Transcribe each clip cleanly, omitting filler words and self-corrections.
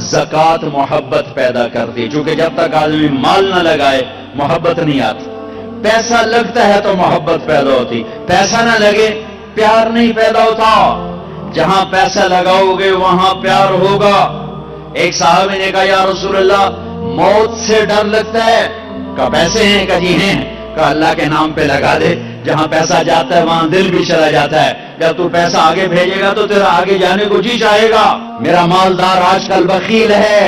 زکات محبت پیدا کرتی، چونکہ جب تک آدمی مال نہ لگائے محبت نہیں آتی۔ پیسہ لگتا ہے تو محبت پیدا ہوتی، پیسہ نہ لگے پیار نہیں پیدا ہوتا۔ جہاں پیسہ لگاؤ گے وہاں پیار ہوگا۔ ایک صحابی نے کہا یا رسول اللہ موت سے ڈر لگتا ہے، کہا پیسے ہیں؟ کہا جی ہیں۔ کہا اللہ کے نام پہ لگا دے، جہاں پیسہ جاتا ہے وہاں دل بھی چلا جاتا ہے۔ جب تو پیسہ آگے بھیجے گا تو تیرا آگے جانے کو جی چاہے گا۔ میرا مالدار آج کل بخیل ہے،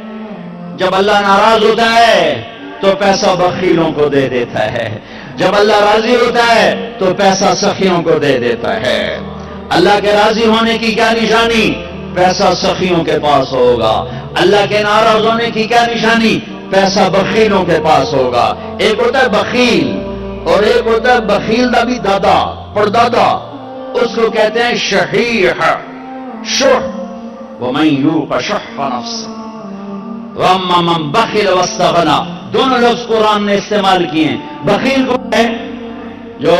جب اللہ ناراض ہوتا ہے تو پیسہ بخیلوں کو دے دیتا ہے، جب اللہ راضی ہوتا ہے تو پیسہ سخیوں کو دے دیتا ہے۔ اللہ کے راضی ہونے کی کیا نشانی؟ پیسہ سخیوں کے پاس ہوگا۔ اللہ کے ناراض ہونے کی کیا نشانی؟ پیسہ بخیلوں کے پاس ہوگا۔ ایک ہوتا ہے بخیل اور ایک ہوتا ہے بخیل دا بھی دادا پردادا، اس کو کہتے ہیں شحیح، شح، وَمَن یوق شح نفسہ وَأَمَّا مَن بَخِلَ وَاسْتَغْنَىٰ، دونوں لفظ قرآن نے استعمال کیے ہیں۔ بخیل کو ہے جو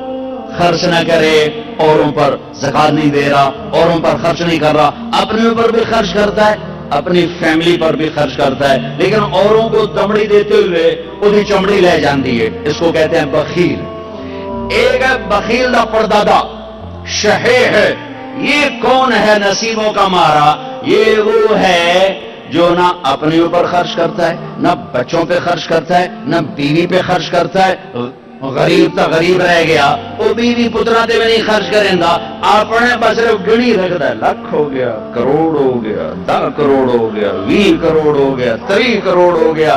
خرچ نہ کرے، اوروں پر زکات نہیں دے رہا، اوروں پر خرچ نہیں کر رہا، اپنے اوپر بھی خرچ کرتا ہے، اپنی فیملی پر بھی خرچ کرتا ہے، لیکن اوروں کو دمڑی دیتے ہوئے انہیں چمڑی لے جاندی ہے، اس کو کہتے ہیں بخیل۔ ایک ہے بخیل دا پردادا، شحیح ہے۔ یہ کون ہے نصیبوں کا مارا؟ یہ وہ ہے جو نہ اپنے اوپر خرچ کرتا ہے، نہ بچوں پہ خرچ کرتا ہے، نہ بیوی پہ خرچ کرتا ہے۔ غریب تا غریب رہ گیا، وہ بیوی پترا تے میں نہیں خرچ کریں گا، اپنے بس صرف گنی رکھتا ہے، لاکھ ہو گیا، کروڑ ہو گیا، 10 کروڑ ہو گیا، 20 کروڑ ہو گیا، 30 کروڑ ہو گیا،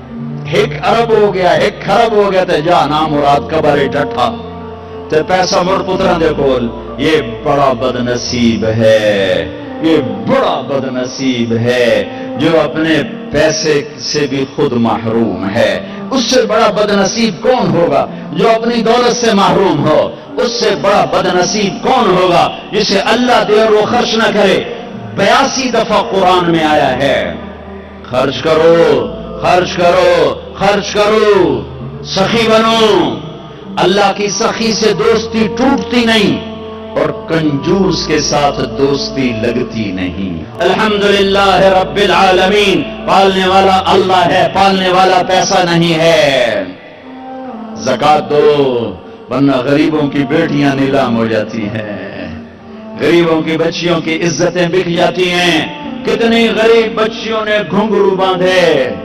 1 ارب ہو گیا، 1 خرب ہو گیا، تے جا نام مراد قبر ٹٹھا تے پیسہ مر پترا دے کول۔ یہ بڑا بد نصیب ہے، یہ بڑا بد نصیب ہے جو اپنے پیسے سے بھی خود محروم ہے۔ اس سے بڑا بد نصیب کون ہوگا جو اپنی دولت سے محروم ہو؟ اس سے بڑا بد نصیب کون ہوگا جسے اللہ دے اور وہ خرچ نہ کرے؟ 82 دفعہ قرآن میں آیا ہے خرچ کرو، خرچ کرو، خرچ کرو، سخی بنو۔ اللہ کی سخی سے دوستی ٹوٹتی نہیں اور کنجوس کے ساتھ دوستی لگتی نہیں۔ الحمدللہ رب العالمین، پالنے والا اللہ ہے، پالنے والا پیسہ نہیں ہے۔ زکات دو ورنہ غریبوں کی بیٹیاں نیلام ہو جاتی ہیں، غریبوں کی بچیوں کی عزتیں بک جاتی ہیں۔ کتنی غریب بچیوں نے گھنگرو باندھے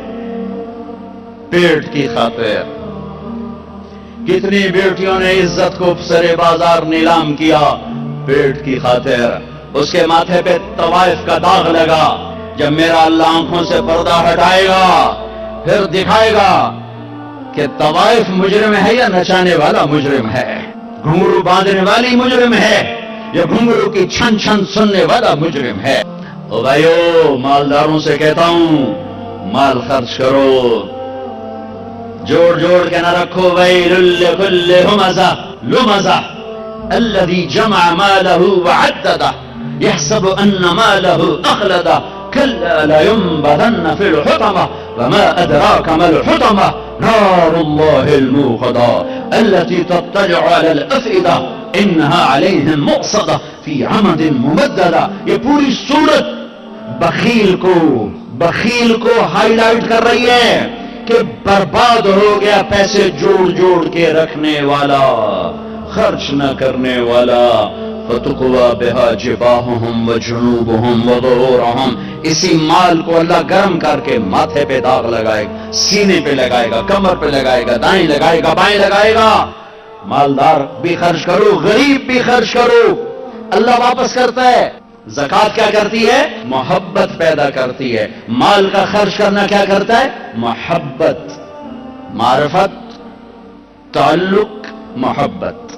پیٹ کی خاطر، کتنی بیٹیوں نے عزت کو سرے بازار نیلام کیا پیٹ کی خاطر۔ اس کے ماتھے پہ طوائف کا داغ لگا۔ جب میرا اللہ آنکھوں سے پردہ ہٹائے گا پھر دکھائے گا کہ طوائف مجرم ہے یا نچانے والا مجرم ہے، گھنگرو باندھنے والی مجرم ہے یا گھنگرو کی چھن چھن سننے والا مجرم ہے۔ او بھائیو، مالداروں سے کہتا ہوں مال خرچ کرو، جوڑ جوڑ کے نہ رکھو۔ ویل لکل ہمزہ لمزہ الذی جمع مالہ وعددہ یحسب ان مالہ اخلدہ کلا لینبذن فی الحطمہ وما ادراک ما الحطمہ نار اللہ الموقدہ التي تطلع علی الافئدہ انہا علیہم مؤصدہ فی عمد ممددہ۔ یہ پوری صورت بخیل کو ہائی لائٹ کر رہی ہے کہ برباد ہو گیا پیسے جوڑ جوڑ کے رکھنے والا، خرچ نہ کرنے والا۔ فَتُقْوَى بِهَا جِبَاهُهُمْ وَجُنُوبُهُمْ وَظُهُورُهُمْ۔ اسی مال کو اللہ گرم کر کے ماتھے پہ داغ لگائے گا، سینے پہ لگائے گا، کمر پہ لگائے گا، دائیں لگائے گا، بائیں لگائے گا۔ مالدار بھی خرچ کرو، غریب بھی خرچ کرو، اللہ واپس کرتا ہے۔ زکات کیا کرتی ہے؟ محبت پیدا کرتی ہے۔ مال کا خرچ کرنا کیا کرتا ہے؟ محبت، معرفت، تعلق، محبت۔